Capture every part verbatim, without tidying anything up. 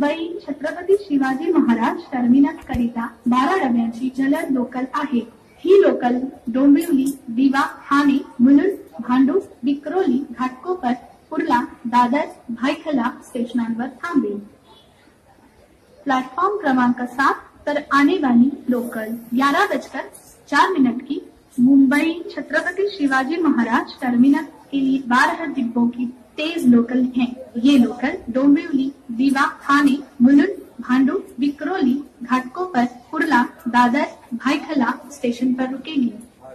Mumbai Chhatrapati Shivaji Maharaj terminus करिता बारा डब्यांची जलद लोकल आहे। ही लोकल डोंबिवली, दिवा, ठाणे, मुलुंड, भांडूप, विक्रोली, घाटकोपर, कुर्ला, दादर, भायखला स्टेशनांवर थांबेल। प्लेटफॉर्म क्रमांक सात पर आने वाली लोकल ग्यारह बजकर चार मिनट की मुंबई छत्रपति शिवाजी महाराज टर्मिनस के लिए बारह डिब्बों की तेज लोकल है। ये लोकल डोंबिवली, दीवा, ठाणे, मुलुंड, भांडूप, विक्रोली, घाटकोपर, कुर्ला, दादर, भायखला स्टेशन पर रुकेगी।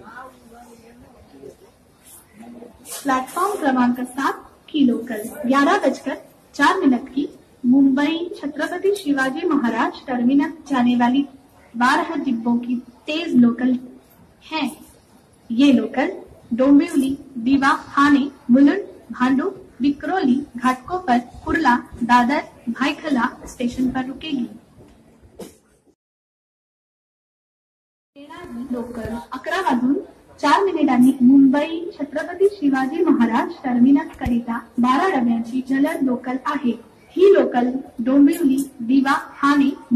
प्लेटफॉर्म क्रमांक सात की लोकल ग्यारह बजकर चार मिनट की मुंबई छत्रपति शिवाजी महाराज टर्मिनस जाने वाली बारह डिब्बों की तेज लोकल है। ये लोकल डोंबिवली, दीवा, ठाणे, मुलुंड, भांडूप, विक्रोली, घाटकोपर, कुर्ला, दादर, भायखला स्टेशन पर रुकेगी। लोकल अकरा वाजून चार मिनिटांनी मुंबई छत्रपती शिवाजी महाराज टर्मिनस करिता बारा डब्यांची जलद लोकल आहे। ही लोकल डोंबिवली, दिवा, ठाणे,